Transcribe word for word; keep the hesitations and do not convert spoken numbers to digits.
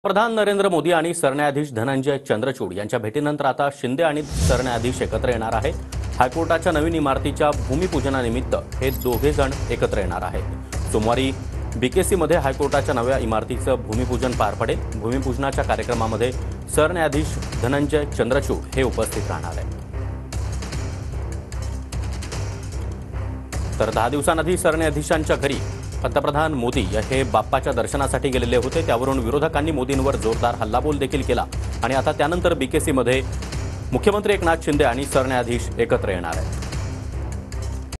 प्रधान नरेंद्र मोदी आणि सरन्यायाधीश धनंजय चंद्रचूड यांच्या भेटीनंतर आता शिंदे आणि सरन्यायाधीश एकत्र येणार आहेत। हायकोर्टाच्या नवीन इमारतीच्या भूमिपूजनानिमित्त हे दोघे जण एकत्र येणार आहेत। सोमवारी बीकेसीमध्ये हायकोर्टाच्या नव्या इमारतीचं भूमिपूजन पार पडेल। भूमिपूजनाच्या कार्यक्रमामध्ये सरन्यायाधीश धनंजय चंद्रचूड हे उपस्थित राहणार आहेत। तर दहा दिवसांआधी सरन्यायाधीशांच्या घरी पंतप्रधान मोदी हे बाप्पाच्या दर्शनासाठी गेलेले होते। त्यावरून विरोधकांनी मोदींवर जोरदार हल्लाबोल देखील केला आणि आता त्यानंतर बीकेसीमध्ये मुख्यमंत्री एकनाथ शिंदे आणि सरन्यायाधीश एकत्र येणार आहेत।